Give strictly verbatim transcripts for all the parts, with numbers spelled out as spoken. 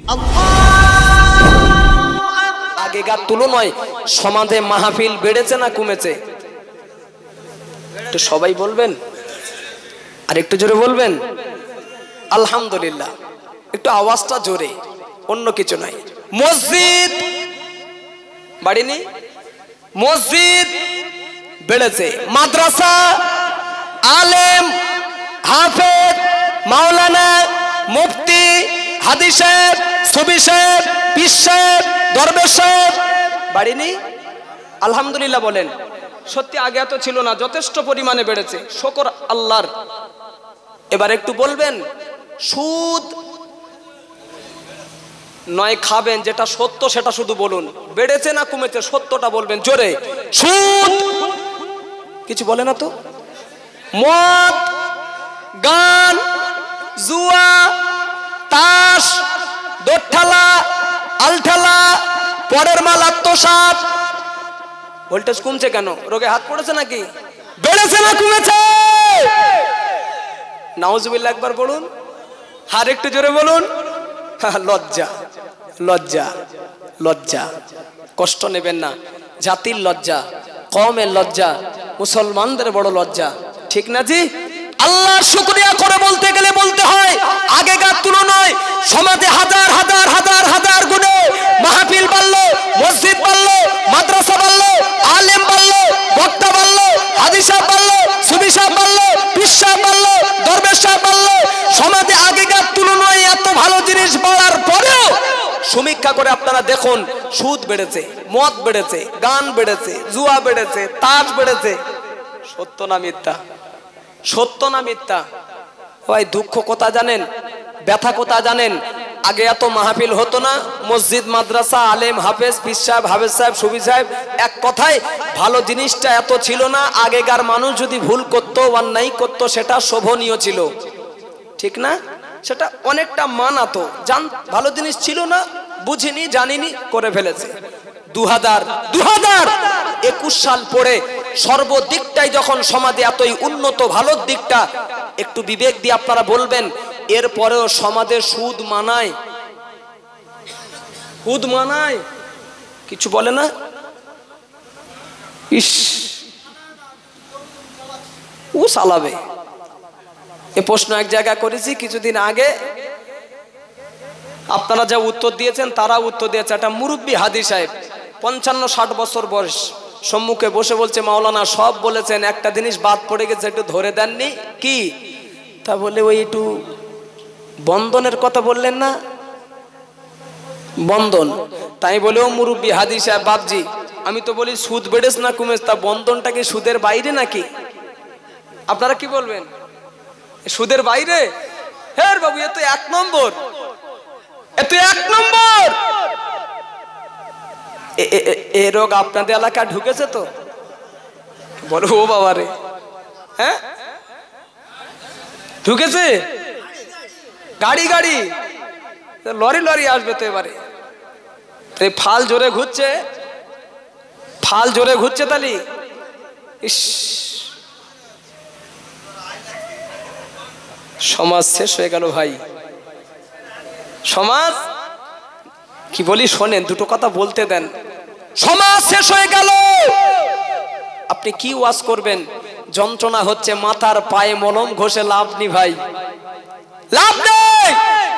আগেকার তুলনায় সমাজে মাহফিল বেড়েছে না কমেছে? একটু সবাই বলবেন, আর একটু জোরে বলবেন। আলহামদুলিল্লাহ, একটু আওয়াজটা জোরে, অন্য কিছু নাই। মসজিদ বাড়িনি, মসজিদ বেড়েছে, মাদ্রাসা, আলেম, হাফেজ, মাওলানা, মুফতি, হাদিস সাহেব, সুফি সাহেব, পীর সাহেব, দরবেশ সাহেব বাড়িনি? আলহামদুলিল্লাহ বলেন। সত্যি আগে এত ছিল না, যথেষ্ট পরিমাণে বেড়েছে, শুকর আল্লাহর। এবার একটু বলবেন, সুদ নয় খাবেন, যেটা সত্য সেটা শুধু বলুন, বেড়েছে না কমেছে? সত্যটা বলবেন জোরে। সুদ কিছু বলে না তো? মদ, গান, জুয়া, তাস, দোঠেলা, আলঠেলা, পরের মাল আত্মসাৎ। ভোল্টেজ কমছে কেন? রোগে হাত পড়েছে নাকি? বেড়েছে না কমেছে? নাউজুবিল্লাহ একবার বলুন, আর একটু জোরে বলুন। লজ্জা, লজ্জা, লজ্জা। কষ্ট নেবেন না, জাতির লজ্জা, কওমের লজ্জা, মুসলমানদের বড় লজ্জা, ঠিক না জি? আল্লাহর শুকরিয়া করে বলতে গেলে বলতে হয়, আগেকার তুলনায় সমাজে হাজার হাজার হাজার হাজার গুণে মাহফিল বাড়লো, মসজিদ বাড়লো, মাদ্রাসা বাড়লো, আলেম বাড়লো, বক্তা বাড়লো, হাদিস সাহেব বাড়লো, সুফি সাহেব বাড়লো, পীর সাহেব বাড়লো, দরবেশ সাহেব বাড়লো। সমাজে আগেকার তুলনায় এত ভালো জিনিস বাড়ার পরেও সমীক্ষা করে আপনারা দেখুন, সুদ বেড়েছে, মদ বেড়েছে, গান বেড়েছে, জুয়া বেড়েছে, তাস বেড়েছে। সত্য না মিথ্যা? সত্য না মিথ্যা? ভাই দুঃখ কথা জানেন, ব্যথা কথা জানেন? আগে এত মাহফিল হতো না, মসজিদ, মাদ্রাসা, আলেম, হাফেজ, পীর সাহেব, হাফেজ সাহেব, সুফি সাহেব, এক কথায় ভালো জিনিসটা এত ছিল না। আগেকার মানুষ যদি ভুল করতো, অন্যায় করতো, সেটা শোভনীয় ছিল, ঠিক না? সেটা অনেকটা মানাতো। জান ভালো জিনিস ছিল না, বুঝিনি, জানিনি, করে ফেলেছে। দু হাজার দু হাজার একুশ সাল পরে সর্বদিকটাই যখন সমাজে এতই উন্নত, ভালো দিকটা একটু বিবেক দিয়ে আপনারা বলবেন, এরপরেও সমাজে সুদ মানায়? সুদ মানায়? কিছু বলে না? ইস, ও চালাবে। এ প্রশ্ন এক জায়গায় করেছি কিছুদিন আগে, আপনারা যা উত্তর দিয়েছেন তারা উত্তর দিয়েছে। একটা মুরব্বী হাদি সাহেব, পঞ্চান্ন ষাট বছর বয়স, সম্মুখে বসে বলছে, মাওলানা সব বলেছেন, একটা জিনিস বাদ পড়ে গেছে, একটু ধরে দেননি। কি? তা বলে ওই একটু বন্ধনের কথা বললেন না, বন্ধন। তাই বলে ও মুরব্বী হাদি সাহেব, বাপজি আমি তো বলি সুদ বেড়েছ না কমেছ, তা বন্ধনটা কি সুদের বাইরে নাকি? আপনারা কি বলবেন? সুদের বাইরে? হ্যাঁ বাবু, এ তো এক নম্বর, এ তো এক নম্বর। এ রোগ আপনাদের এলাকায় ঢুকেছে তো? বলো ও বাবা রে, হ্যাঁ ঢুকেছে? গাড়ি গাড়ি লরি লরি আসবে তো এবারে। ফাল জোরে ঘুরছে, ফাল জোরে ঘুরছে তালি। ইস, সমাজ শেষ হয়ে গেল ভাই। সমাজ কি বলি শোনেন, দুটো কথা বলতে দেন। সমাজ শেষ হয়ে গেল। আপনি কি ওয়াজ করবেন? যন্ত্রণা হচ্ছে, মাথার পায়ে মলম ঘষে লাভ নি ভাই, লাভ নেই।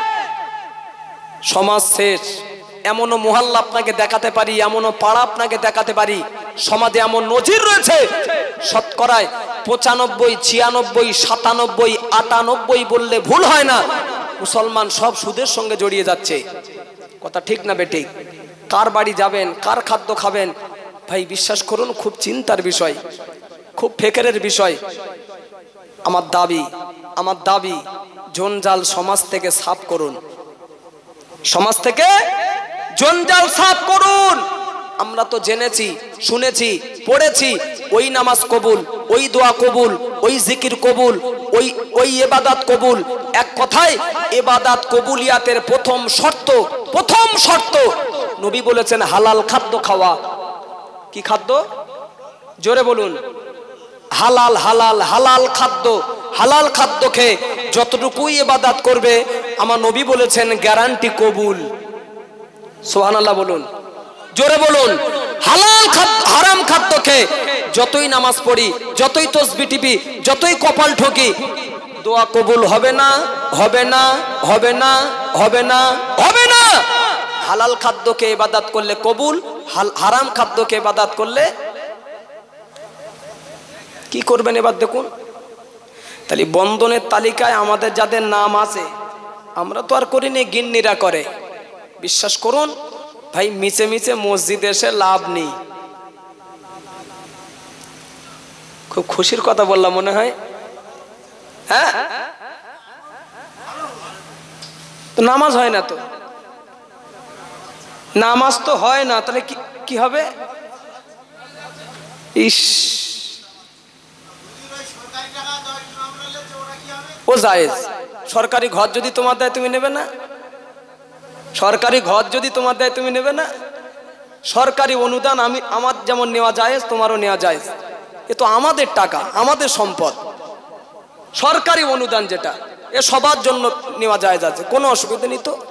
সমাজ শেষ। এমনও মহল্লা আপনাকে দেখাতে পারি, এমনও পাড়া আপনাকে দেখাতে পারি, সমাজে এমন নজির রয়েছে, শতকরায় পঁচানব্বই, ছিয়ানব্বই, সাতানব্বই, আটানব্বই বললে ভুল হয় না, মুসলমান সব সুদের সঙ্গে জড়িয়ে যাচ্ছে। কথা ঠিক না বেঠিক? কার বাড়ি যাবেন, কার খাদ্য খাবেন, ভাই বিশ্বাস করুন খুব চিন্তার বিষয়, খুব ফেকেরের বিষয়। আমার দাবি, আমার দাবি জঞ্জাল সমাজ থেকে সাফ করুন, সমাজ থেকে জঞ্জাল সাফ করুন। আমরা তো জেনেছি, শুনেছি, পড়েছি, ওই নামাজ কবুল, ওই দোয়া কবুল, ওই জিকির কবুল, ওই ওই ইবাদত কবুল। এক কথায় ইবাদত কবুলিয়াতের প্রথম শর্ত, প্রথম শর্ত নবী বলেছেন হালাল খাদ্য খাওয়া। কি খাদ্য? জোরে বলুন। হালাল, হালাল, হালাল খাদ্য। হালাল খাদ্য খেয়ে যতটুকুই ইবাদত করবে আমার নবী বলেছেন গ্যারান্টি কবুল। সুবহানাল্লাহ বলুন, জোরে বলুন। হালাল খাদ্য হারাম খাদ্য খেয়ে যতই নামাজ পড়ি, যতই তাসবিহ টিপি, যতই কপাল ঠকি, দোয়া কবুল হবে না, হবে না, হবে না, হবে না, হবে না। হালাল খাদ্যকে ইবাদত করলে কবুল, হারাম খাদ্যকে ইবাদত করলে কি করবেন এবার দেখুন। তাহলে বন্ধনের তালিকায় আমাদের যাদের নাম আছে, আমরা তো আর করিনি, গিন্নিরা করে। বিশ্বাস করুন ভাই, মিছে মিছে মসজিদে এসে লাভ নেই। খুব খুশির কথা বললাম মনে হয়, হ্যাঁ? তো নামাজ হয় না, তো নামাজ তো হয় না, তাহলে কি কি হবে? ইস, ও জায়েজ। সরকারি ঘর যদি তোমার দেয় তুমি নেবে না? সরকারি ঘর যদি তোমার দেয় তুমি নেবে না? সরকারি অনুদান আমি আমার যেমন নেওয়া জায়েজ, তোমারও নেওয়া জায়েজ। এ তো আমাদের টাকা, আমাদের সম্পদ। সরকারি অনুদান যেটা, এ সবার জন্য নেওয়া জায়েজ আছে, কোনো অসুবিধা নেই। তো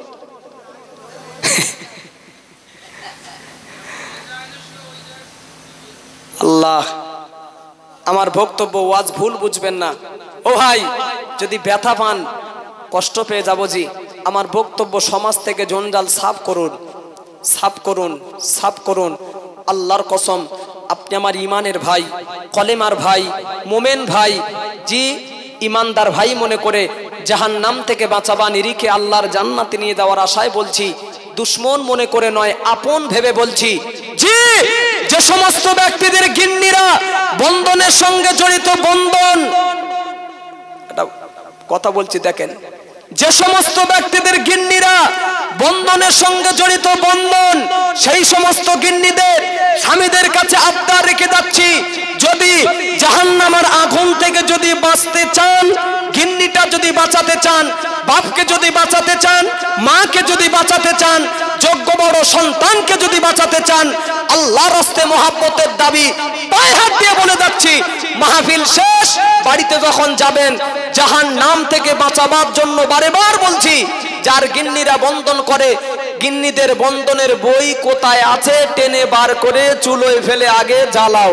আল্লাহ, আমার বক্তব্য ওয়াজ ভুল বুঝবেন না ও ভাই। যদি ব্যথা পান, কষ্ট পেয়ে যাবো জি, আমার বক্তব্য সমাজ থেকে জঞ্জাল সাফ করুন, সাফ করুন, সাফ করুন। আল্লাহর কসম, আপনি আমার ইমানের ভাই, কলেমার ভাই, মোমেন ভাই, জি ইমানদার ভাই মনে করে জাহান্নাম থেকে বাঁচাবা, নিরিখে আল্লাহর জান্নাতে নিয়ে যাওয়ার আশায় বলছি, দুশ্মন মনে করে নয়, আপন ভেবে বলছি। জি, যে সমস্ত ব্যক্তিদের গিন্নিরা বন্ধনের সঙ্গে জড়িত, বন্ধন এটা কথা বলছি দেখেন, যে সমস্ত ব্যক্তিদের গিন্নিরা বন্ধনের সঙ্গে জড়িত, বন্ধন, সেই সমস্ত গিন্নিদের স্বামীদের কাছে আবদার রেখে যাচ্ছি, যদি জাহান্নামের আগুন থেকে যদি বাঁচতে চান, গিন্নিটা যদি বাঁচাতে চান, বাপকে যদি বাঁচাতে চান, মাকে যদি বাঁচাতে চান, যোগ্য বড় সন্তানকে যদি বাঁচাতে চান, আল্লাহর রাস্তে মহাব্বতের দাবি পায়ে হাত দিয়ে বলে যাচ্ছি, মাহফিল শেষ বাড়িতে যখন যাবেন, জাহান্নাম থেকে বাঁচাবার জন্য বারে বার বলছি, যার গিন্নিরা বন্ধন করে, গিন্নিদের বন্ধনের বই কোথায় আছে টেনে বার করে চুলোয় ফেলে আগে জ্বালাও।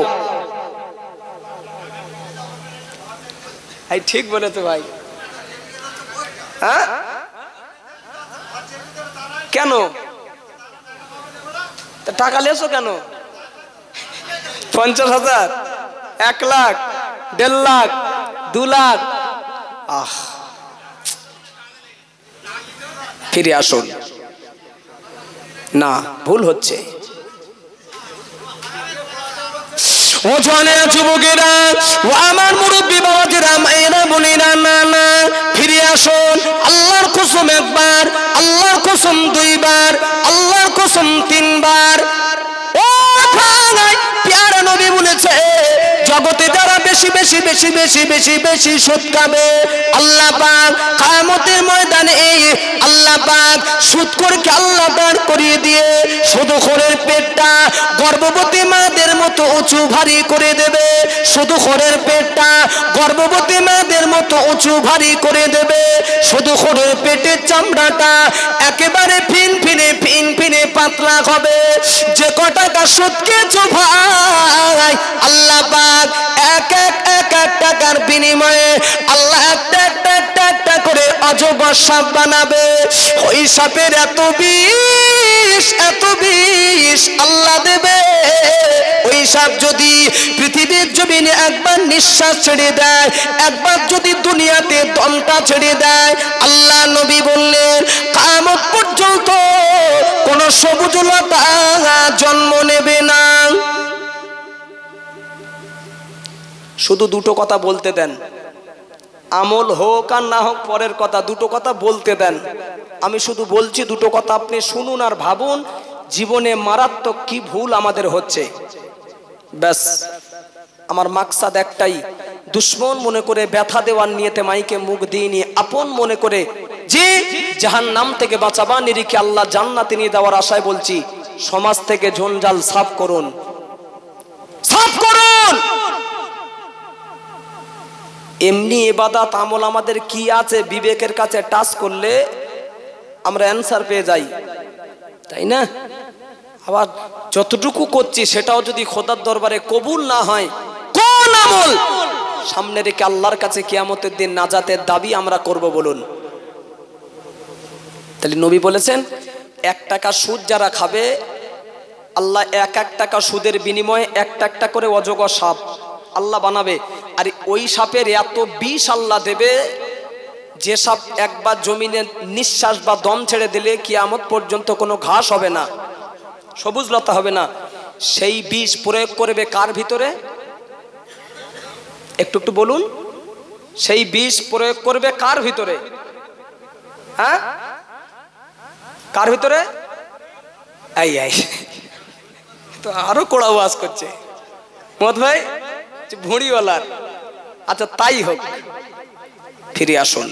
এই ঠিক বলেছো ভাই, হ্যাঁ? কেন টাকা লেছো কেন? পঞ্চাশ হাজার, এক লাখ, দেড় লাখ, দু লাখ, আহ ফিরে আসুন না, ভুল হচ্ছে। ও জওয়ানেরা, যুবকেরা, ও আমার মুরব্বী বাবাজিরা, মায়েরা, বোনেরা, না না, ফিরে আসুন। আল্লাহর কসম একবার, আল্লাহর কসম দুইবার, আল্লাহর কসম তিনবার। ও ভাই, প্যারা নবী বলেছে, জগতে যারা বেশি বেশি বেশি বেশি বেশি বেশি সুদ খাবে, আল্লাহ পাক কিয়ামতের ময়দানে এই আল্লাহ পাক সুদখোরকে আল্লাহ দাঁড় করিয়ে দিয়ে সুদখোরের পেটটা গর্ভবতী মাদের মতো উঁচু ভারী করে দেবে। সুদখোরের পেটটা গর্ভবতী মাদের মতো উঁচু ভারী করে দেবে। সুদখোরের পেটের চামড়াটা একেবারে ফিন ফিনে ফিন ফিনে পাতলা হবে। যে কটাকা সুদ খেয়েছো ভাই, আল্লাহ পাক এক এক এক এক টাকার বিনিময়ে আল্লাহ একটা একটা একটা একটা করে অজগর সাপ বানাবে। ওই সাপের এত বিষ, এত বিষ আল্লাহ দেবে। ওই সাপ যদি পৃথিবীর জমিনে একবার নিঃশ্বাস ছেড়ে দেয়, একবার যদি দুনিয়াতে দমটা ছেড়ে দেয়, আল্লাহ নবী বললেন কিয়ামত পর্যন্ত কোন সবুজ লতা জন্ম নেবে না। শুধু দুটো কথা বলতে দেন, আমল হোক আর না হোক পরের কথা, দুটো কথা বলতে দেন। আমি শুধু বলছি দুটো কথা, আপনি শুনুন আর ভাবুন জীবনে মারাত্মক কি ভুল আমাদের হচ্ছে। ব্যাস, আমার মাকসাদ একটাই, দুশ্মন মনে করে ব্যথা দেওয়ার নিয়তে মাইকে মুখ দিইনি, আপন মনে করে যে জাহান্নাম থেকে বাঁচাবা, নিরিখে আল্লাহ জান্নাতে নিয়ে দেওয়ার আশায় বলছি, সমাজ থেকে জঞ্জাল সাফ করুন, সাফ করুন। এমনি ইবাদত আমল আমাদের কি আছে বিবেকের কাছে টাচ করলে আমরা অ্যানসার পেয়ে যাই, তাই না? আবার যতটুকু করছি সেটাও যদি খোদার দরবারে কবুল না হয়, কোন আমল সামনে রেখে আল্লাহর কাছে কিয়ামতের দিন নাজাতের দাবি আমরা করব বলুন? তাহলে নবী বলেছেন এক টাকা সুদ যারা খাবে আল্লাহ এক এক টাকা সুদের বিনিময়ে একটা একটা করে অজগর সাপ আল্লাহ বানাবে, আর ওই সাপের এত বিষ আল্লাহ দেবে যে সাপ একবার জমিনে নিঃশ্বাস বা দম ছেড়ে দিলে কিয়ামত পর্যন্ত কোনো ঘাস হবে না, সবুজ লতা হবে না। সেই বিষ প্রয়োগ করবে কার ভিতরে? একটু একটু বলুন, সেই বিষ প্রয়োগ করবে কার ভিতরে? হ্যাঁ, কার ভিতরে? আই আই তো আরো কোড়া ওয়াজ করছে মত ভাই ভুঁড়িওয়ালার। আচ্ছা তাই হোক, ফিরে আসুন।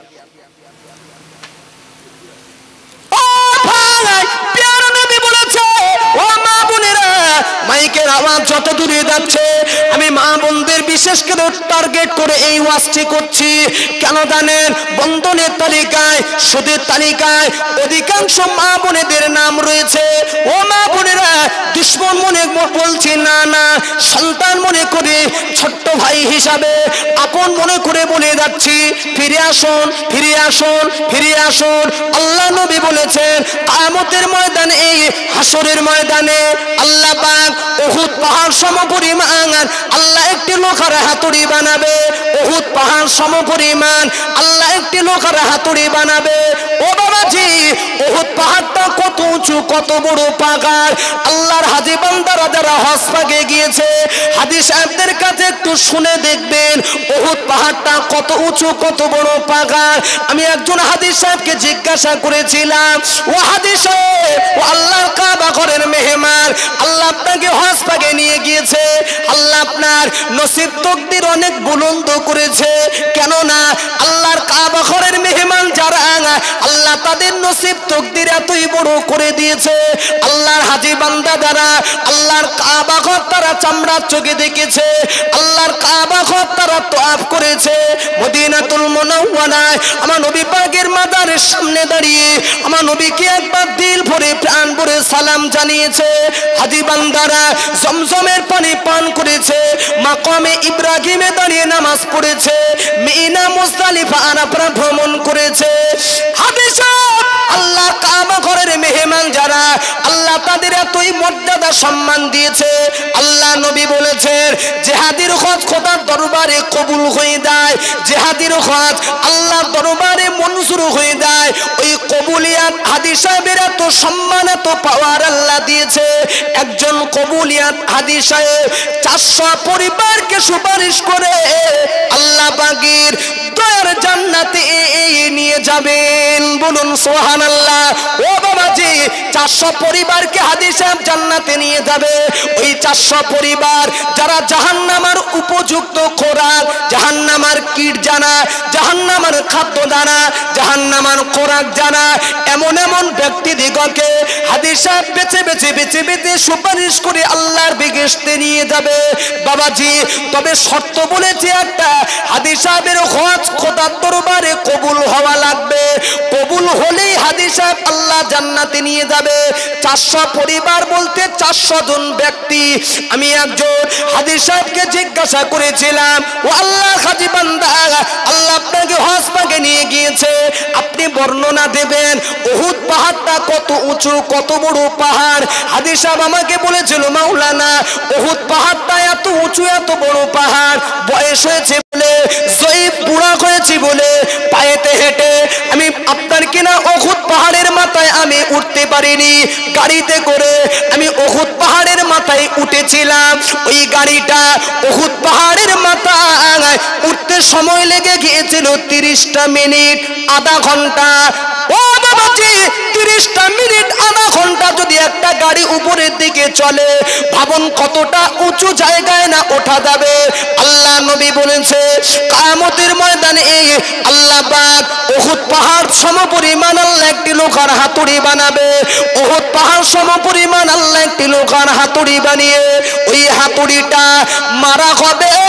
মাইকের আওয়াজ যত দূরে যাচ্ছে আমি মা বোনদের বিশেষ করে টার্গেট করে এই ওয়াজটি করছি। কেন জানেন? বন্ধনের তালিকায় সুদের তালিকায় অধিকাংশ মা বোনেদের নাম রয়েছে। ও মা বোনেরা, দুশ্মন মনে বলছি না, না সন্তান মনে করে, ছোট্ট ভাই হিসাবে আপন মনে করে বলে যাচ্ছি, ফিরে আসুন, ফিরে আসুন, ফিরে আসুন। আল্লাহ নবী বলেছেন কিয়ামতের ময়দানে, এই হাসরের ময়দানে আল্লাহ পাক উহুদ পাহাড় সমপরিমাণ আল্লাহ একটি লোহার হাতুড়ি বানাবে। উহুদ পাহাড় সমপরিমাণ আল্লাহ একটি লোহার হাতুড়ি বানাবে। ও বাবাজি, উহুদ পাহাড়টা কত উঁচু, কত বড় পাহাড়! আল্লাহর হাজী বান্দারা যারা হজ পাকে গিয়েছে হাজী সাহেবদের কাছে একটু শুনে দেখবেন উহুদ পাহাড়টা কত উঁচু, কত বড় পাহাড়। আমি একজন হাজী সাহেবকে জিজ্ঞাসা করেছিলাম, ও হাজী সাহেব, ও আল্লাহর কাবা ঘরের মেহমান, আল্লাহ আপনাকে হজ পাকে নিয়ে গিয়েছে, আল্লাহ আপনার নসিব তকদির অনেক বুলন্দ করেছে, কেননা আল্লাহর কাবা ঘরের মেহমান যারা আল্লাহ তাদের নসিব তকদির এতই বড় করে দিয়েছে। আল্লাহর হাজী বান্দা যারা আল্লাহর কাবা ঘর তারা চামড়ার চোখে দেখেছে, আল্লাহর কাবা ঘর তারা তওয়াফ করেছে। মদিনাতুল মুনাওয়ারায় আমার নবী পাকের মাজারের সামনে দাঁড়িয়ে আমার নবীকে একবার দিল ভরে প্রাণ ভরে সালাম জানিয়েছে। হাজী বান্দারা জমজমের পানি পান করেছে, মাকামে ইব্রাহিমে দাঁড়িয়ে নামাজ পড়েছে, মিনা মুজদালিফা আরাফা ভ্রমণ করেছে। হাদিসা আল্লাহ কাবা ঘরের মেহমান যারা আল্লাহ তাদের এতই মর্যাদা সম্মান দিয়েছে। আল্লাহ নবী বলেছেন জিহাদের হজ খোদার দরবারে কবুল হয়ে যায়, জিহাদের হজ আল্লাহর দরবারে মঞ্জুর হয়ে যায়। ওই কবুলিয়াত হাজী সাহেবের এত সম্মান, এত পাওয়ার আল্লাহ দিয়েছে। একজন কবুলিয়াত হাজী সাহেব চারশো পরিবারকে সুপারিশ করে আল্লাহ পাকের দয়ার জান্নাতে নিয়ে যাবেন, বলুন সুবহানাল্লাহ। ও বাবাজি, চারশো পরিবারকে হাজী সাহেব জান্নাতে নিয়ে যাবে। ওই চারশো পরিবার যারা জাহান্নামের উপযুক্ত খোরাক, জাহান্নামের কীট জানা, জাহান্নামের খাদ্য জানা, জাহান্নামের খোরাক জানা, এমন এমন ব্যক্তি দিগকে হাজী সাহেব বেছে বেছে বেছে বেছে সুপারিশ করে আল্লাহর বেহেশতে নিয়ে যাবে। বাবাজি, তবে শর্ত বলেছে একটা, হাজী সাহেবের হজ খোদার দরবারে কবুল হওয়া লাগবে। কবুল হলেই হাজী সাহেব আল্লাহ জান্নাতে নিয়ে যাবে। চারশো পরিবার বলতে চারশো জন ব্যক্তি। আমি একজন হাজী সাহেবকে জিজ্ঞাসা করেছিলাম, ও আল্লাহ হাজী বান্দা, আল্লাহ আপনাকে হজ পাকে নিয়ে গিয়েছে, আপনি বর্ণনা দেবেন উহুদ পাহাড়টা কত উঁচু, কত বড় পাহাড়? হাজী সাহেব আমাকে বলেছিল, মাওলানা উহুদ পাহাড়টা এত উঁচু, এত বড় পাহাড়, বয়স হয়েছে বলে, জয়ীফ বুড়া হয়েছি বলে পায়েতে হেঁটে আমি আপনার কিনা উহুদ পাহাড়ের মাথায় আমি উঠতে পারিনি। গাড়িতে করে আমি উহুদ পাহাড়ের মাথায় উঠেছিলাম। ওই গাড়িটা উহুদ পাহাড়ের মাথায় উঠতে সময় লেগে গিয়েছিল তিরিশটা মিনিট, আধা ঘন্টা। ও বাবাজি, তিরিশটা মিনিট আধা ঘন্টা যদি একটা গাড়ি উপরের দিকে চলে, ভাবুন কতটা উঁচু জায়গায় না ওঠা যাবে। আল্লাহ নবী বলেছে কিয়ামতের ময়দানে এই আল্লাহ পাক উহুদ পাহাড় সমপরিমাণ আল্লাহ একটি লোহার হাতুড়ি বানাবে। উহুদ পাহাড় সমপরিমাণ আল্লাহ একটি লোহার হাতুড়ি বানিয়ে ওই হাতুড়িটা মারা হবে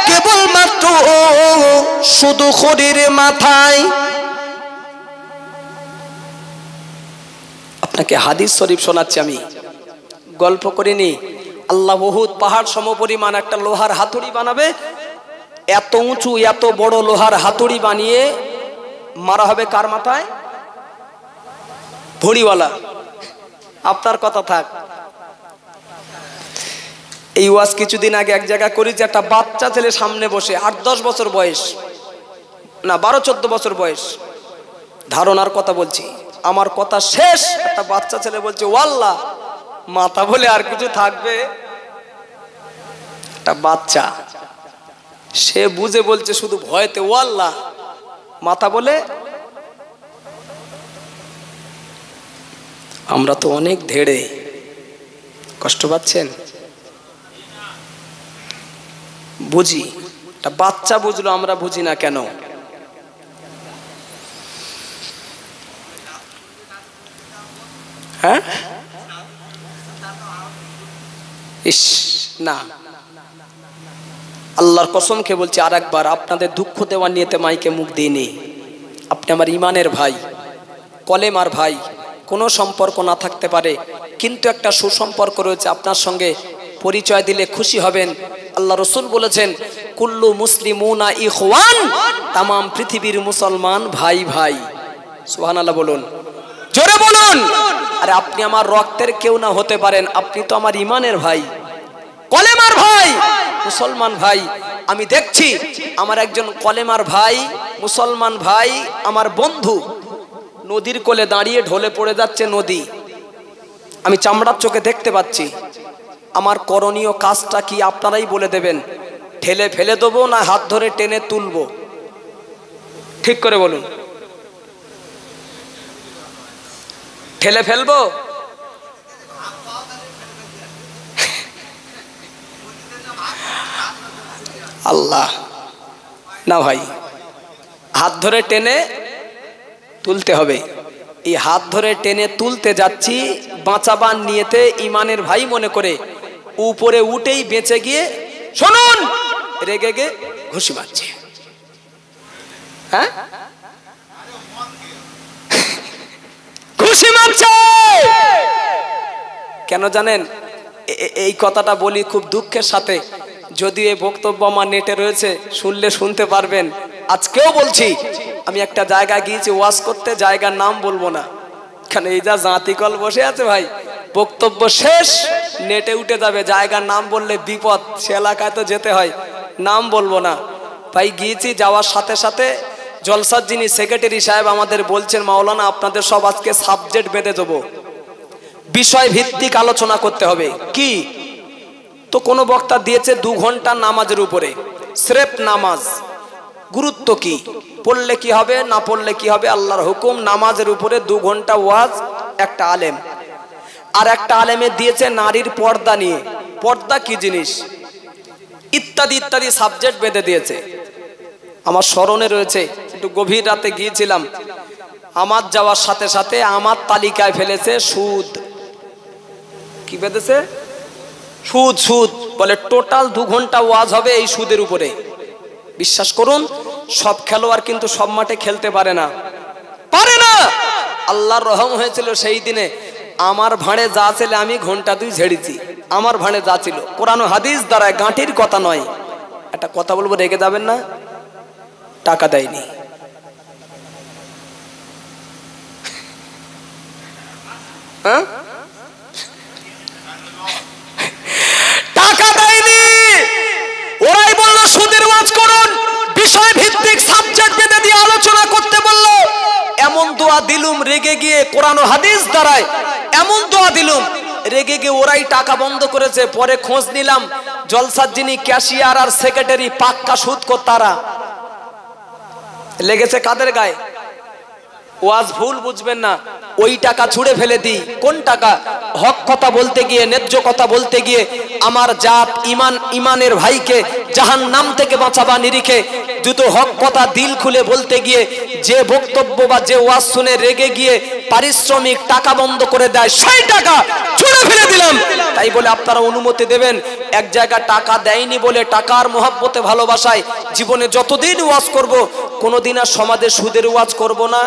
কেবলমাত্র শুধু খড়ির মাথায়। আপনাকে হাদিস শরীফ শোনাচ্ছি, আমি গল্প করিনি। আল্লাহ বহুত পাহাড় সমপরিমাণ একটা লোহার হাতুড়ি বানাবে, এত উঁচু এত বড় লোহার হাতুড়ি বানিয়ে মারা হবে কার মাথায়? ভড়িওয়ালা। আপনার কথা থাক। এই ওয়াজ কিছুদিন আগে এক জায়গায় করি যে একটা বাচ্চা ছেলে সামনে বসে, আট দশ বছর বয়স, না বারো চোদ্দ বছর বয়স, ধারণার কথা বলছি, আমার কথা শেষ। একটা বাচ্চা ছেলে বলছে ওয়াল্লাহ, মাথা বলে আর কিছু থাকবে? একটা বাচ্চা, সে বুঝে বলছে শুধু ভয়তে ওয়াল্লাহ, মাথা বলে। আমরা তো অনেক ধেড়ে, কষ্ট পাচ্ছেন? বুঝি, একটা বাচ্চা বুঝলো, আমরা বুঝি না কেন? হ্যাঁ, ইস না, আল্লাহর কসম খেয়ে বলছি আর একবার, আপনাদের দুঃখ দেওয়া নিয়েতে মাইকে মুখ দিইনি। আপনি আমার ইমানের ভাই, কলেমার ভাই, কোনো সম্পর্ক না থাকতে পারে, কিন্তু একটা সুসম্পর্ক রয়েছে। আপনার সঙ্গে পরিচয় দিলে খুশি হবেন। আল্লাহ রসুল বলেছেন কুল্লু মুসলিমুনা ইখওয়ান, তামাম পৃথিবীর মুসলমান ভাই ভাই। সুবহানাল্লাহ বলুন, জোরে বলুন। আরে আপনি আমার রক্তের কেউ না হতে পারেন, আপনি তো আমার ইমানের ভাই, কলেমার ভাই, মুসলমান ভাই। আমি দেখছি আমার একজন কলেমার ভাই, মুসলমান ভাই, আমার বন্ধু নদীর কোলে দাঁড়িয়ে ঢলে পড়ে যাচ্ছে নদী, আমি চামড়ার চোখে দেখতে পাচ্ছি। আমার করণীয় কাজটা কি আপনারাই বলে দেবেন। ঠেলে ফেলে দেবো না হাত ধরে টেনে তুলবো? ঠিক করে বলুন। ঠেলে ফেলবো? আল্লাহ না ভাই, হাত ধরে টেনে তুলতে হবে। এই হাত ধরে টেনে তুলতে যাচ্ছি বাঁচাবার নিয়েতে, ইমানের ভাই মনে করে, উপরে উঠেই বেঁচে গিয়ে শুনুন রেগে গে ঘুষি মারছে। হ্যাঁ, ঘুষি মারছে কেন জানেন? এই কথাটা বলি খুব দুঃখের সাথে, যদিও এই বক্তব্য আমার নেটে রয়েছে, শুনলে শুনতে পারবেন। আজকেও বলছি, আমি একটা জায়গায় গিয়েছি ওয়াজ করতে, জায়গার নাম বলবো না, কারণ এই যা জাতিকল বসে আছে ভাই, বক্তব্য শেষ নেটে উঠে যাবে, জায়গার নাম বললে বিপদ, সে এলাকায় তো যেতে হয়, নাম বলবো না ভাই। গিয়েছি, যাওয়ার সাথে সাথে জলসার যিনি সেক্রেটারি সাহেব আমাদের বলছেন, মাওলানা আপনাদের সব আজকে সাবজেক্ট বেঁধে দেবো, বিষয় ভিত্তিক আলোচনা করতে হবে। কি তো কোনো বক্তা দিয়েছে দু ঘন্টা নামাজের উপরে, স্রেফ নামাজ, গুরুত্ব কি, পড়লে কি হবে, না পড়লে কি হবে, আল্লাহর হুকুম, নামাজের উপরে দু ঘন্টা ওয়াজ। একটা আলেম, আর একটা আলেমে দিয়েছে নারীর পর্দা নিয়ে, পর্দা কি জিনিস, ইত্যাদি ইত্যাদি সাবজেক্ট বেঁধে দিয়েছে। আমার স্মরণে রয়েছে, একটু গভীর রাতে গিয়েছিলাম, আমার যাওয়ার সাথে সাথে আমার তালিকায় ফেলেছে সুদ। কি বেঁধেছে? সুদ। সুদ বলে টোটাল দু ঘন্টা ওয়াজ হবে এই সুদের উপরে। বিশ্বাস করুন, সব খেলোয়াড় কিন্তু সব মাঠে খেলতে পারে না, পারে না। আল্লাহর রহম হয়েছিল সেই দিনে, আমার ভাঁড়ে যা ছিল আমি ঘন্টা দুই ঝেড়েছি। আমার ভাঁড়ে যা ছিল, কোরআন হাদিস দ্বারা, গাঁটির কথা নয়। একটা কথা বলবো, রেগে যাবেন না, টাকা দেয়নি। হ্যাঁ, টাকা দেয়নি। ওরাই বললো সুদের ওয়াজ করুন, বিষয় ভিত্তিক সাবজেক্ট বেঁধে দিয়ে আলোচনা করতে বললো। এমন দোয়া দিলুম রেগে গিয়ে, কোরআন ও হাদিস দ্বারায় এমন দোয়া দিলুম রেগে গিয়ে, ওরাই টাকা বন্ধ করেছে। পরে খোঁজ নিলাম, জলসার যিনি ক্যাশিয়ার আর সেক্রেটারি পাক্কা সুদখোর, তারা লেগেছে কাদের গায়ে? ওয়াজ ভুল বুঝবেন না, ওই টাকা ছুঁড়ে ফেলে দিই। কোন টাকা? হক কথা বলতে গিয়ে, ন্যায্য কথা বলতে গিয়ে, আমার জাত, ইমান, ইমানের ভাইকে জাহান্নাম থেকে বাঁচাবা নিরিখে দুটো হক কথা দিল খুলে বলতে গিয়ে যে বক্তব্য বা যে ওয়াজ শুনে রেগে গিয়ে পারিশ্রমিক টাকা বন্ধ করে দেয়, সেই টাকা ছুঁড়ে ফেলে দিলাম। তাই বলে আপনারা অনুমতি দেবেন এক জায়গায় টাকা দেয়নি বলে টাকার মহব্বতে ভালোবাসায় জীবনে যতদিন ওয়াজ করব কোনোদিন আর সমাজে সুদের ওয়াজ করব না?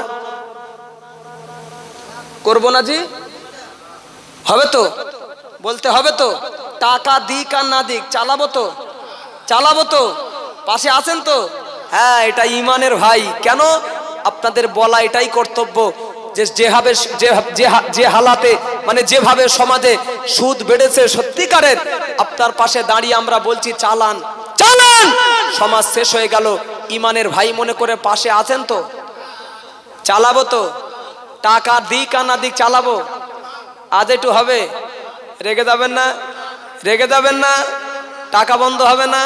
করব না জি? হবে তো? বলতে হবে তো? টাকা দিক আর না দিক চালাবো তো? চালাবো তো? পাশে আছেন তো? হ্যাঁ, এটা ইমানের ভাই। কেন আপনাদের বলা এটাই কর্তব্য যে যেভাবে যে হালাতে মানে যেভাবে সমাজে সুদ বেড়েছে সত্যিকারের, আপনার পাশে দাঁড়িয়ে আমরা বলছি চালান চালান, সমাজ শেষ হয়ে গেল। ইমানের ভাই মনে করে পাশে আছেন তো? চালাবো তো? টাকা দিক আর না দিক চালাবো। আজ একটু হবে, রেগে যাবেন না, রেগে যাবেন না, টাকা বন্ধ হবে না।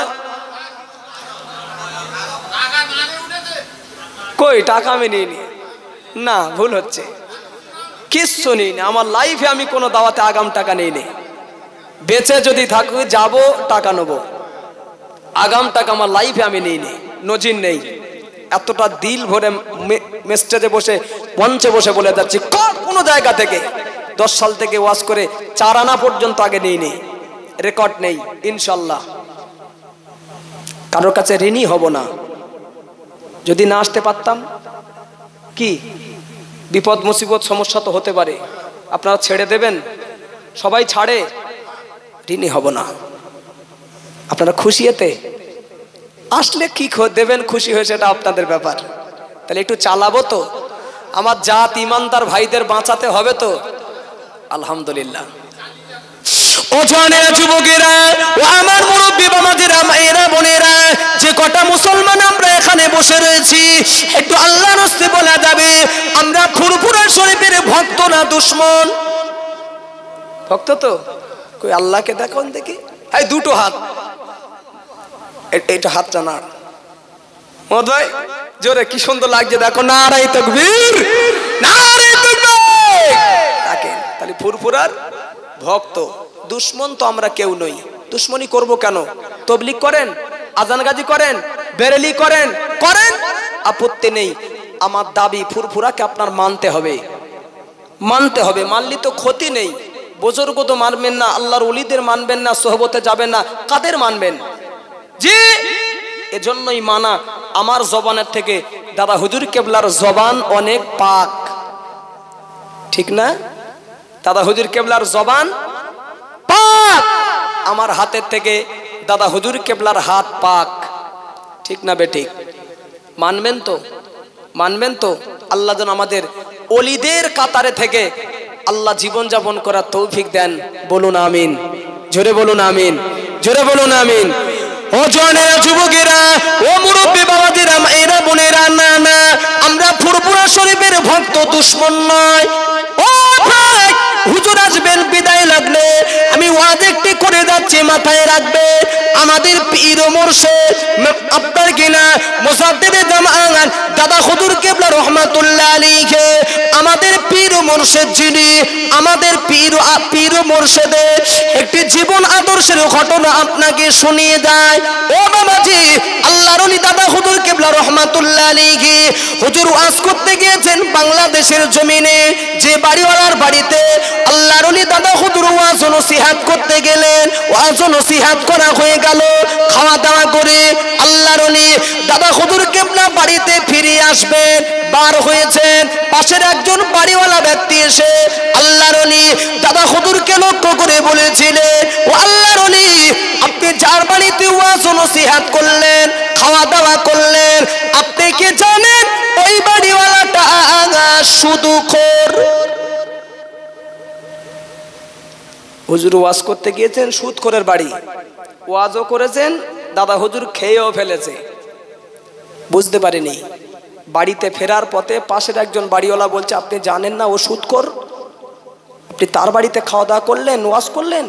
কই টাকা আমি নিইনি, না ভুল হচ্ছে, কিচ্ছু নিইনি আমার লাইফে। আমি কোনো দাওয়াতে আগাম টাকা নিইনি। বেঁচে যদি থাকি যাব টাকা নেব, আগাম টাকা আমার লাইফে আমি নিইনি, নজির নেই। এতটা দিল ভরে মেস্টেজে বসে মঞ্চে বসে বলে যাচ্ছি কোনো জায়গা থেকে দশ সাল থেকে ওয়াজ করে চার আনা পর্যন্ত আগে নিইনি, রেকর্ড নেই। ইনশাল্লাহ কারোর কাছে ঋণী হব না। যদি না আসতে পারতাম কি বিপদ মুসিবত সমস্যা তো হতে পারে, আপনারা ছেড়ে দেবেন? সবাই ছাড়ে, ঋণী হব না। আপনারা খুশি এতে আসলে কি দেবেন, খুশি হয়েছে এটা আপনাদের ব্যাপার। তাহলে একটু চালাবো তো, আমার জাত ইমানদার ভাইদের বাঁচাতে হবে তো। আলহামদুলিল্লাহ। ও জানেরা যুবকেরা, ও আমার মুরব্বী বাবাজিরা, মায়েরা বোনেরা, যে কটা মুসলমান আমরা এখানে বসে রয়েছি, একটু আল্লাহর রাস্তায় বলা যাবে আমরা ফুরফুরা শরীফের ভক্ত না দুশমন? ভক্ত তো। কই আল্লাহকে দেখুন দেখি, এই দুটো হাত, এটা হাতটা না মত ভাই জোরে, কি সুন্দর লাগছে দেখো, নারায়ে তাকবীর, নারায়ে তাকবীর। দেখেন তাহলে ফুরফুরার ভক্ত। দুশমন তো আমরা কেউ নই। দুশমনি করব কেন? তবলিগ করেন, আজান গাজি করেন, বেরেলি করেন, করেন, আপত্তি নেই। আমার দাবি ফুরফুরাকে আপনার মানতে হবে, মানতে হবে। মানলি তো ক্ষতি নেই। বুজুর্গ তো মানবেন না, আল্লাহর ওলিদের মানবেন না, সোহবতে যাবেন না, কাদের মানবেন? জি এজন্যই মানা। আমার জবানের থেকে দাদা হুজুর কেবলার জবান অনেক পাক, ঠিক না? দাদা হুজুর কেবলার জবান পাক, আমার হাতের থেকে দাদা হুজুর কেবলার হাত পাক, ঠিক না বেঠিক? মানবেন তো? মানবেন তো? আল্লাহ যেন আমাদের ওলিদের কাতারে থেকে আল্লাহ জীবন যাপন করার তৌফিক দেন। বলুন আমিন, জোরে বলুন আমিন, জোরে বলুন আমিন। ও জওয়ানেরা, যুবকেরা, ও মুরব্বী বাবাজিরা, মায়েরা বোনেরা, না না আমরা ফুরফুরা শরীফের ভক্ত, দুশমন নয়। ও ভাই, হুজুর আসবেন বিদায় লাগলে আমি ওয়াজ একটি করে যাচ্ছি, মাথায় রাখবে। আমাদের পীর ও মুর্শিদ আপনার কিনা মুজাদ্দিদে জামাত দাদা হুজুর কেবলা রহমাতুল্লাহ আলাইহি, আমাদের পীর ও মুর্শিদ যিনি, আমাদের পীর পীর ও মুর্শিদের একটি জীবন আদর্শের ঘটনা আপনাকে শুনিয়ে যায়। ও বাবাজি, আল্লাহর ওলি দাদা হুজুর কেবলা রহমাতুল্লাহ আলাইহি হুজুর ওয়াজ করতে গিয়েছেন বাংলাদেশের জমিনে। যে বাড়িওয়ালার বাড়িতে আল্লাহর ওলি দাদা হুজুর ওয়াজ ও নসিহত করতে গেলেন, ওয়াজ ও নসিহত করা হয়ে গেল, খাওয়া দাওয়া করে আল্লাহর ওলি দাদা হুজুর কেবলা বাড়িতে ফিরে আসবেন, বার হয়েছেন। পাশের একজন বাড়িওয়ালা ব্যক্তি এসে আল্লাহর ওলি দাদা হুজুরকে লক্ষ্য করে বলেছিলেন, ও আল্লাহর ওলি, আপনি যার বাড়িতে ওয়াজ ও নসিহত করলেন, খাওয়া দাওয়া করলেন, আপনি কি জানেন ওই বাড়িওয়ালাটা সুদখোর? হুজুর ওয়াজ করতে গিয়েছেন সুদখোরের বাড়ি, ওয়াজও করেছেন, দাদা হুজুর খেয়েও ফেলেছে, বুঝতে পারেনি। বাড়িতে ফেরার পথে পাশের একজন বাড়িওয়ালা বলছে, আপনি জানেন না ও সুদখোর? আপনি তার বাড়িতে খাওয়া দাওয়া করলেন, ওয়াজ করলেন?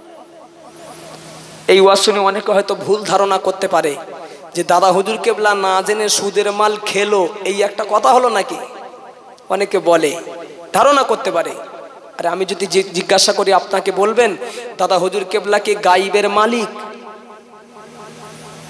এই ওয়াজ শুনে অনেকে হয়তো ভুল ধারণা করতে পারে যে দাদা হুজুর কেবলা না জেনে সুদের মাল খেলো, এই একটা কথা হলো নাকি? অনেকে বলে, ধারণা করতে পারে। আরে আমি যদি জিজ্ঞাসা করি, আপনাকে বলবেন দাদা হুজুর কেবলা কি গাইবের মালিক?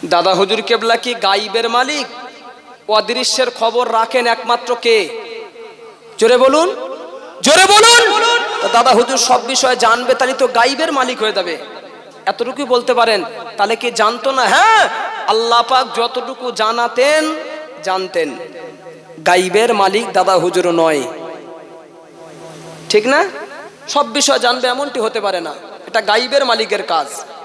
দাদা হুজুর কেবলা কি গাইবের মালিক? অদৃশ্যের খবর রাখেন একমাত্র কে? জোরে বলুন, জোরে বলুন। দাদা হুজুর সব বিষয় জানবে, তাহলে তো গাইবের মালিক হয়ে যাবে। এতটুকুই বলতে পারেন, তাহলে কি জানতো না? হ্যাঁ, আল্লাহ পাক যতটুকু জানাতেন জানতেন। গাইবের মালিক দাদা হুজুর নয়, ঠিক না? সব বিষয় জানবে এমনটি হতে পারে না, এটা গাইবের মালিকের কাজ।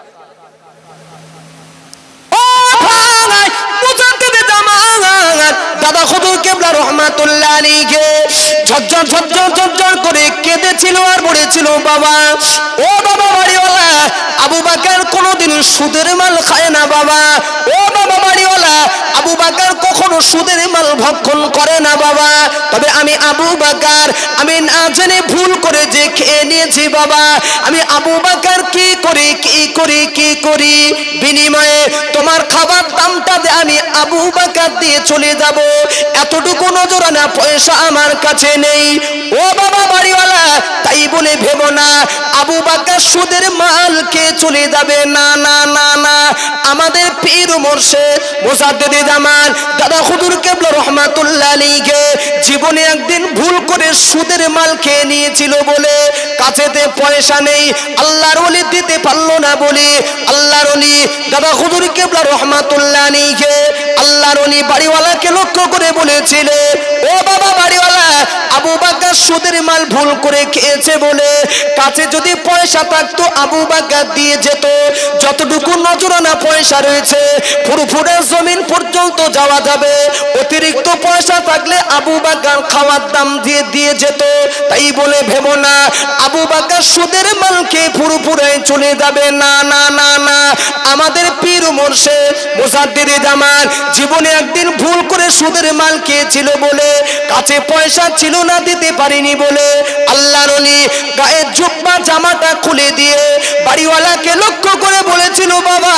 দাদা হুজুর কেবলা রহমাতুল্লাহ আলাইহি ঝরঝর ঝরঝর ঝরঝর করে কেঁদেছিল আর বলেছিল, বাবা ও বাবা বাড়িওয়ালা, আবু বকর কোনোদিন সুদের মাল খায় না বাবা। ও বাবা বাড়িওয়ালা, আবু বকর কখনো সুদের মাল ভক্ষণ করে না বাবা। তবে আমি আবু বকর, আমি না জেনে ভুল করে যে খেয়ে নিয়েছি বাবা, আমি আবু বকর কি করি কি করি কি করি, বিনিময়ে তোমার খাবার দামটা দে, আমি আবু বকর দিয়ে চলে যাব, এতটুকু নজরানা পয়সা আমার কাছে নেই। ও বাবা বাড়িওয়ালা, তাই বলে ভেবো না আবু বকর সুদের মাল খেয়ে চলে যাবে, না না না না। আমাদের পীর মুর্শিদ মুজাদ্দিদে জামান দাদা হুজুর কেবলা রহমাতুল্লাহ আলাইহি জীবনে একদিন ভুল করে সুদের মাল খেয়ে নিয়েছিল বলে, কাছেতে পয়সা নেই, আল্লাহর ওলি দিতে পারলো না বলে, আল্লাহর ওলি দাদা হুজুর কেবলা রহমাতুল্লাহ আলাইহি আল্লাহর ওলি বাড়িওয়ালাকে লক্ষ্য করে বলেছিল, ও বাবা বাড়িওয়ালা, আবু বকর সুদের মাল ভুল করে খেয়েছে বলে, কাছে যদি পয়সা থাকতো আবু বকর দিয়ে যেত, যতটুকু নজরানা পয়সা রয়েছে ফুরফুরা জমিন পর্যন্ত যাওয়া যাবে, অতিরিক্ত পয়সা থাকলে আবু বকর খাওয়ার দাম দিয়ে দিয়ে যেত। তাই বলে ভেবো না আবু বকর সুদের মাল খেয়ে ফুরফুরায় চলে যাবে, না না না না। আমাদের পীর মুর্শিদ মুজাদ্দিদে জামান জীবনে একদিন ভুল করে সুদের মাল খেয়েছিল বলে, কাছে পয়সা ছিল না, দিতে পারিনি বলে, আল্লাহর ওলি গায়ের জুব্বা জামাটা খুলে দিয়ে বাড়িওয়ালাকে লক্ষ্য করে বলেছিল, বাবা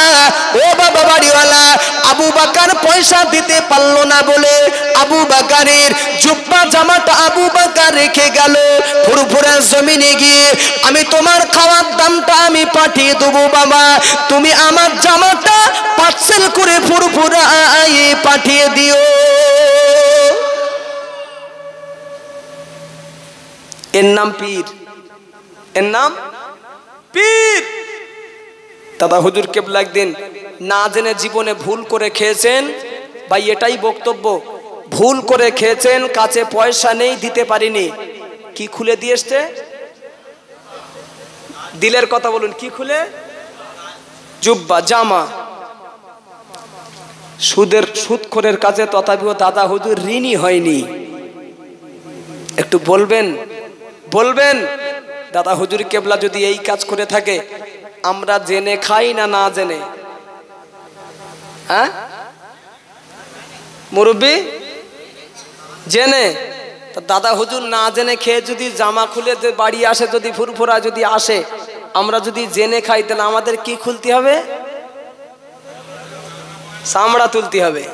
ও বাবা বাড়িওয়ালা, আবু বকর পয়সা দিতে পারলো না বলে আবু বকরের জুব্বা জামাটা আবু বকর রেখে গেল, ফুরফুরা জমিনে গিয়ে আমি তোমার খাওয়ার দামটা আমি পাঠিয়ে দেবো বাবা, তুমি আমার জামাটা পার্সেল করে ফুরফুরা পাঠিয়ে দিও। এর নাম পীর, এর নাম পীর। দাদা হুজুর কেবলা একদিন না জেনে জীবনে ভুল করে খেয়েছেন, ভাই এটাই বক্তব্য, ভুল করে খেয়েছেন, কাছে পয়সা নেই, দিতে পারিনি, কি খুলে দিয়ে এসছে? দিলের কথা বলুন, কি খুলে? জুব্বা জামা। সুদের সুদখোরের কাছে তথাপিও দাদা হুজুর ঋণী হয়নি। একটু বলবেন, বলবেন দাদা হুজুর কেবলা যদি এই কাজ করে থাকে, আমরা জেনে খাই না না জেনে? হ্যাঁ মুরব্বী, জেনে। তো দাদা হুজুর না জেনে খেয়ে যদি জামা খুলে বাড়ি আসে, যদি ফুরফুরা যদি আসে, আমরা যদি জেনে খাই, তাহলে আমাদের কি খুলতে হবে? চামড়া তুলতে হবে।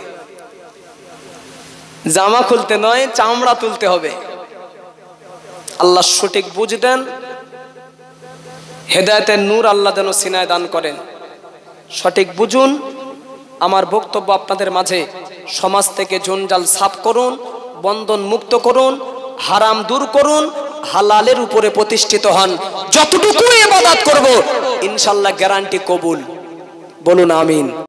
জামা খুলতে নয়, চামড়া তুলতে হবে। আল্লাহ সঠিক বুঝ দেন, হেদায়েতের নূর আল্লাহ যেন সিনায় দান করেন। সঠিক বুঝুন। আমার বক্তব্য আপনাদের মাঝে, সমাজ থেকে জঞ্জাল সাফ করুন, বন্ধন মুক্ত করুন, হারাম দূর করুন, হালালের উপরে প্রতিষ্ঠিত হন। যতটুকু ইবাদত করব ইনশাআল্লাহ গ্যারান্টি কবুল। বলুন আমিন।